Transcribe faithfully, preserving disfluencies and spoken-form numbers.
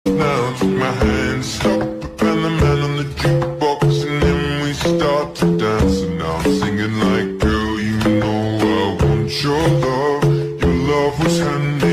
Now took my hand, stop, and the man on the jukebox, and then we start to dance. And now I'm singing like, girl, you know I want your love. Your love was handmade.